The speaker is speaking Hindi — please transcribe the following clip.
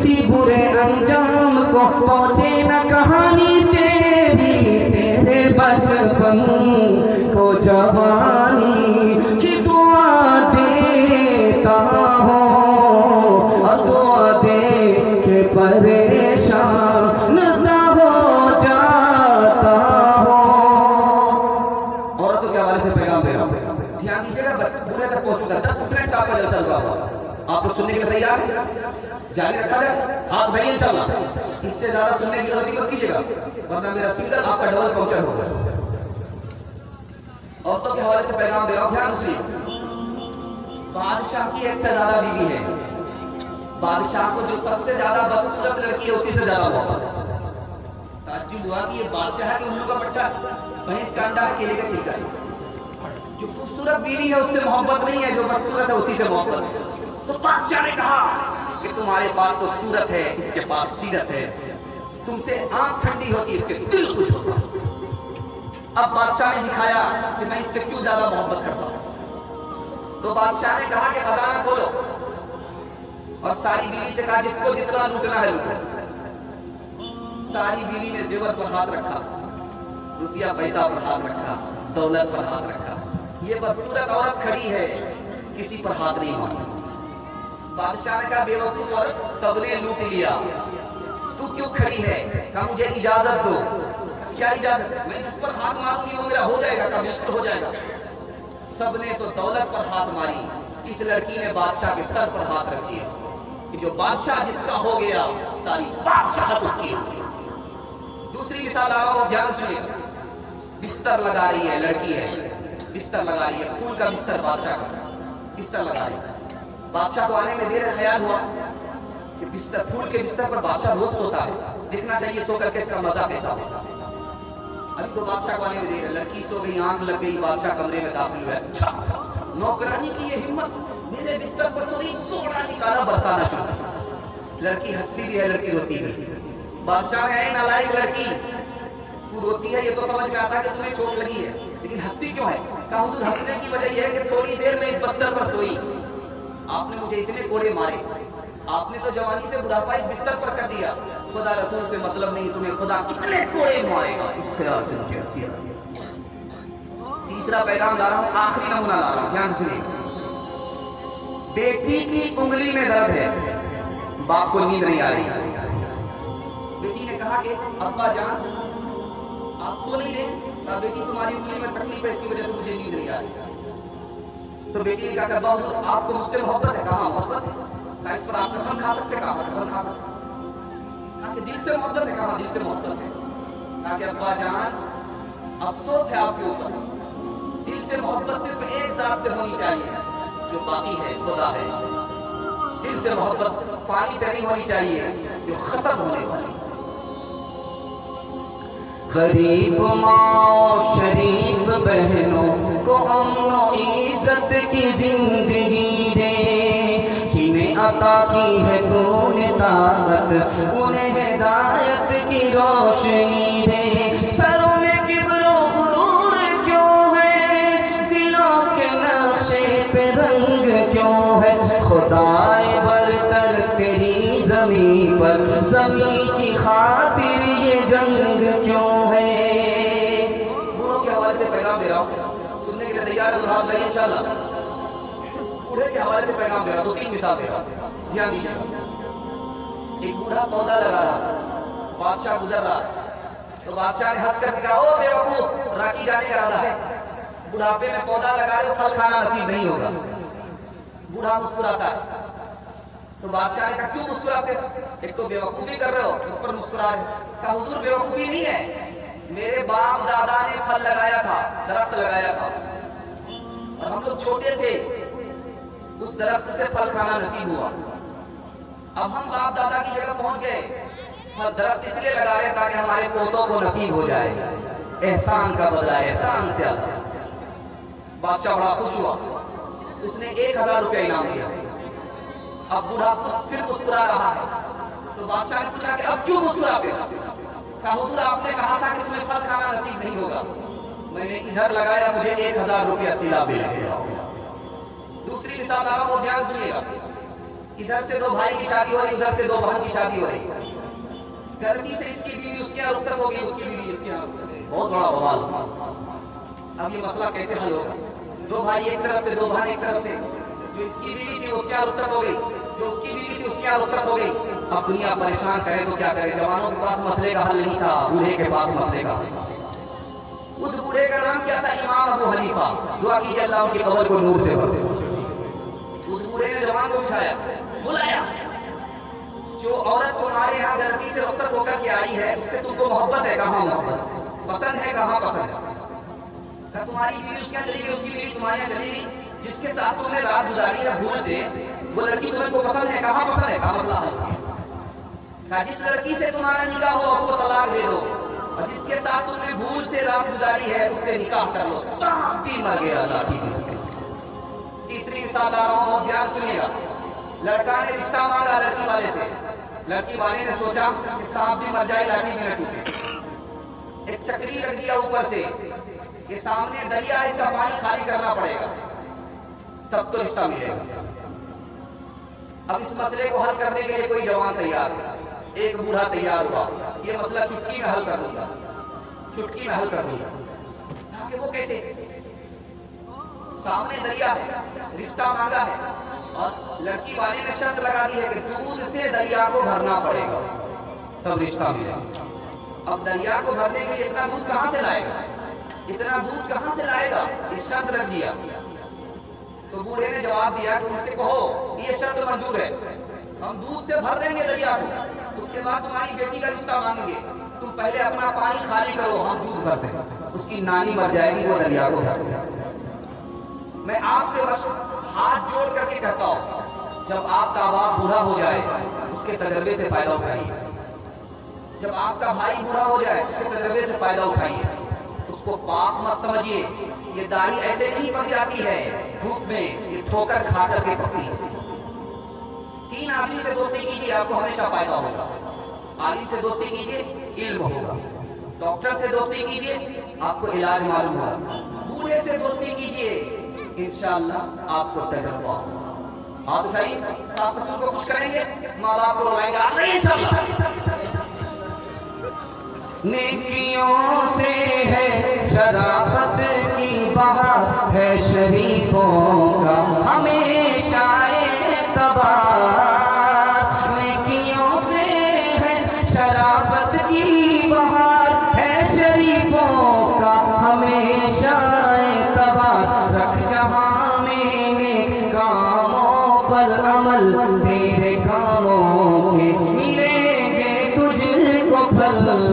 किसी बुरे अंजाम को पहुँचे न कहानी तेरी, तेरे बचपन को जवानी की दुआ देता हो, दुआ दे के परेशान सा हो जाता हो। औरतों के हवाले से पैगाम दे रहा हूँ, ध्यान दीजिएगा, बुरे तक पहुंचूंगा। 10 मिनट आपका जलसा हुआ, आप लोग सुनने के लिए तैयार हैं? जारी रखा जाए, हाथ भाई इंशाल्लाह। इससे ज्यादा सुनने की गलती मत कीजिएगा, वरना मेरा सिंगल आपका डबल पंक्चर होगा। औरतों के हवाले से पैगाम दे रहा हूं, ध्यान सुनिए। बादशाह की एक से ज्यादा बीवी है, बादशाह को जो सबसे ज्यादा बदसूरत लड़की है उसी से ज्यादा मोहब्बत। ताज्जुब हुआ कि ये बादशाह के उल्लू का पट्टा, भैंस का अंडा है, केले का छिलका। जो खूबसूरत बीवी है उससे मोहब्बत नहीं है, जो बदसूरत है उसी से मोहब्बत है। तो बादशाह ने कहा कि तुम्हारे पास तो सूरत है, इसके पास सीरत है, तुमसे आंख ठंडी होती, इससे दिल खुश होता। अब बादशाह ने दिखाया कि मैं इससे क्यों ज्यादा मोहब्बत करता हूं। तो बादशाह ने कहा कि खजाना खोलो, और सारी बीवी से कहा जिसको जितना लूटना है लूटो। सारी बीवी ने जेवर पर हाथ रखा, रुपया पैसा पर हाथ रखा, दौलत पर हाथ रखा। ये बदसूरत औरत खड़ी है, किसी पर हाथ नहीं मारा। बादशाह ने कहा बेवकूफ औरत, सबने लूट लिया, तू क्यों खड़ी है? कहा मुझे इजाजत दो। क्या इजाजत? मैं जिस पर हाथ मारूंगी वो मेरा हो जाएगा। कहा बिल्कुल हो जाएगा। सबने तो दौलत पर हाथ मारी, इस लड़की ने बादशाह के सर पर हाथ रख दिया कि जो बादशाह जिसका हो गया सारी बादशाहत उसकी। दूसरी मिसाल आ रहा हूं, ध्यान सुनिएगा। बिस्तर लगा रही है, लड़की है, बिस्तर लगा रही है, फूल का बिस्तर, बादशाह का बिस्तर लगा रही है। बादशाह को आने में देर ख्याल हुआ कि बिस्तर, फूल के बिस्तर पर बादशाह रोज सोता है, देखना चाहिए सो करके इसका मजा कैसा होगा। अभी तो बादशाह को आने में देर है, लड़की सो गई, आंख लग गई, बादशाह कमरे में दाखिल हुआ। नौकरानी की ये हिम्मत, मेरे बिस्तर पर सो गई, कोड़ा निकाला, बरसाना शुरू। लड़की हंसती भी है, लड़की रोती भी। बादशाह ने, नालायक लड़की, तू रोती है ये तो समझ में आता है कि तुम्हें चोट लगी है, लेकिन हंसती क्यों है? कहा हुजूर हंसने की वजह यह है कि थोड़ी देर में इस बिस्तर पर सोई, आपने मुझे इतने कोड़े मारे, आपने तो जवानी से बुढ़ापा इस बिस्तर पर कर दिया। खुदा रसूल से मतलब नहीं, तुम्हें खुदा कितने कोड़े मारेगा, इस ख्याल से मुझे हंसी आ रही है। तीसरा पैगाम ला रहा हूं, आखिरी नमूना ला रहा हूं, ध्यान सुनिए। बेटी की उंगली में दर्द है, बाप को नींद नहीं आ रही। बेटी ने कहा कि अब्बा जान आप सो नहीं रहे? कहा बेटी तुम्हारी उंगली में तकलीफ है, इसकी वजह से मुझे नींद नहीं आ रही। तो बेटी ने कहा आपको मुझसे मोहब्बत है? कहा मोहब्बत है। कहा इस पर आप कसम खा सकते? कहा कसम खा सकते। कहा कि दिल से मोहब्बत है? कहा दिल से मोहब्बत है। कहा कि अब्बा जान अफसोस है आपके ऊपर, दिल से मोहब्बत सिर्फ एक जात से होनी चाहिए जो बाकी है, खुदा है। दिल से मोहब्बत फानी से नहीं होनी चाहिए जो खत्म होने वाली। गरीब माँ शरीफ बहनों को अमनो इज्जत की जिंदगी दे, जिन्हें अता की है तूने ताकत, उन्हें हिदायत की रोशनी दे। सरों में किब्रो गुरूर क्यों है, दिलों के नक्शे पे रंग क्यों है, खुदाए बरतर तेरी ज़मीं पर, ज़मीं की खातिर ये जंग क्यों है। बूढ़ों के हवाले से पैगाम दे रहा हूँ, सुनने के लिए तैयार हो हाथ रहिए इंशाल्लाह। बूढ़े के हवाले से पैगाम दे रहा हूँ, 2-3 मिसाल दे रहा हूँ, ध्यान दीजिएगा। एक बूढ़ा पौधा लगा रहा, बादशाह गुजर रहा है, तो बादशाह ने हंस करके कहा ओ बेवकूफ, रांची जाने का इरादा है, बुढ़ापे में पौधा लगा रहे हो, फल खाना नसीब नहीं होगा। बूढ़ा मुस्कुराता है, तो बादशाह ने कहा क्यों मुस्कुराते? एक तो बेवकूफी कर रहे हो, इस पर मुस्कुरा रहे। कहा हुजूर बेवकूफी नहीं है, मेरे बाप दादा ने फल लगाया था, दरख्त लगाया था, और हम लोग छोटे थे, उस दरख्त से फल खाना नसीब हुआ। अब हम बाप दादा की जगह पहुंच गए, फल दरख्त इसलिए लगा रहे ताकि हमारे पोतों को नसीब हो जाए। एहसान का बदला एहसान से आता। बादशाह बड़ा खुश हुआ, उसने 1000 रुपया इनाम दिया। अब बूढ़ा फिर मुस्कुरा रहा है, तो बादशाह ने पूछा कि अब क्यों मुस्कुराते? कहा हुजूर आपने कहा था कि तुम्हें फल खाना नसीब नहीं होगा, मैंने इधर लगाया, मुझे 1000 रुपया सिला मिला। दूसरी मिसाल आ रहा हूं, ध्यान सुनिएगा। इधर से दो भाई की शादी हो रही, उधर से दो बहन की शादी हो रही, गलती से इसकी बीवी उसके यहाँ रुखसत हो गई, उसकी बीवी इसके यहाँ रुखसत, बहुत बड़ा बवाल। अब ये मसला कैसे हल होगा? दो भाई एक तरफ से, दो बहन एक तरफ से, जो इसकी बीवी थी उसके यहाँ रुखसत हो गई, जो उसकी बीवी थी उसके यहाँ रुखसत हो गई। अब दुनिया परेशान करे तो क्या करे? जवानों के पास मसले का हल नहीं था, बूढ़े के पास मसले का हल। उस बूढ़े का नाम क्या था? इमाम अबू हनीफा। दुआ कीजिए अल्लाह उनकी कब्र को नूर से भर दे। उस बूढ़े ने जवान को उठाया, बुलाया, जो औरत तुम्हारे यहाँ गलती से रुखसत होकर के आई है उससे तुमको मोहब्बत है, कहाँ मोहब्बत, पसंद है, कहाँ पसंद है? तुम्हारी बीवी उसके यहाँ चली गई, उसकी बीवी तुम्हारे यहाँ चली गई, जिसके साथ तुमने रात गुजारी है भूल से, वो लड़की तुम्हें को पसंद है, कहाँ पसंद है? कहाँ मसला है? जिस लड़की से तुम्हारा निकाह हो उसको तलाक दे दो, और जिसके साथ तुमने भूल से रात गुजारी है उससे निकाह कर लो, सांप भी मर गया लाठी में। तीसरी मिसाल आ रहा हूँ, ध्यान सुनिएगा। लड़का ने रिश्ता मांगा लड़की वाले से, लड़की वाले ने सोचा कि सांप भी मर जाए लाठी भी न टूटे, एक चक्री रख दिया ऊपर से, ये सामने दरिया है, इसका पानी खाली करना पड़ेगा तब तो रिश्ता मिलेगा। अब इस मसले को हल करने के लिए कोई जवान तैयार है, एक बूढ़ा तैयार हुआ, ये मसला चुटकी में हल कर दूंगा, चुटकी में हल कर दूंगा। कि वो कैसे? सामने दरिया है, रिश्ता मांगा है, और लड़की वाले ने शर्त लगा दी है कि दूध से दरिया को भरना पड़ेगा तब रिश्ता मिलेगा। अब दरिया को भरने के लिए इतना दूध कहाँ से लाएगा? इतना दूध कहाँ से लाएगा? इस शर्त रख दिया। तो बूढ़े ने जवाब दिया कि उनसे कहो ये शर्त मंजूर है, हम दूध से भर देंगे दरिया को, उसके बाद तुम्हारी बेटी का रिश्ता मांगेंगे, तुम पहले अपना पानी खाली करो, हम दूध भर देंगे। उसकी नानी मर जाएगी, वो दरिया को भर देंगे। मैं आपसे बस हाथ जोड़ करके कहता हूँ, जब आपका बाप बूढ़ा हो जाए उसके तजर्बे से फायदा उठाइए, जब आपका भाई बूढ़ा हो जाए उसके तजर्बे से फायदा उठाइए, उसको पाप मत समझिए। ये दाढ़ी ऐसे नहीं पक जाती है धूप में, ये ठोकर खा करके पकती है। 3 आदमी से दोस्ती कीजिए, आपको हमेशा फायदा होगा। आलिम से दोस्ती कीजिए, इल्म होगा। डॉक्टर से दोस्ती कीजिए, आपको इलाज मालूम होगा। बूढ़े से दोस्ती कीजिए, इंशाअल्लाह आपको तजर्बा होगा। हाथ उठाइए, सास ससुर को खुश करेंगे, माँ बाप को रुलाएंगे, आप नहीं इंशाअल्लाह। नेकियों से है शराफत की बहार, है शरीफों का हमेशा एतबार। नेकियों से है शराफत की बहार, है शरीफों का हमेशा एतबार। रख जहाँ में कामों पर अमल, तेरे कामों के मिलेंगे तुझको फल।